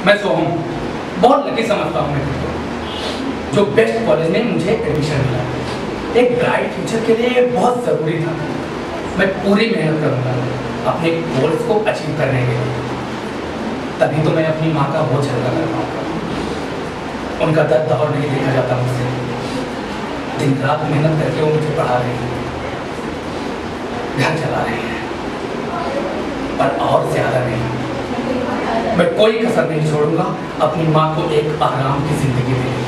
मैं सोहम बहुत लकी समझता हूँ मैं खुद को, जो बेस्ट कॉलेज में मुझे एडमिशन मिला। एक ब्राइट फ्यूचर के लिए बहुत ज़रूरी था। मैं पूरी मेहनत करूँगा अपने गोल्स को अचीव करने के लिए, तभी तो मैं अपनी माँ का बोझ हल्का कर पाऊँगा। उनका दर्द और नहीं देखा जाता मुझसे। दिन रात मेहनत करके वो मुझे पढ़ा रही है, घर चला रही है, पर और ज़्यादा नहीं। मैं कोई कसर नहीं छोड़ूंगा अपनी माँ को एक आराम की जिंदगी देने।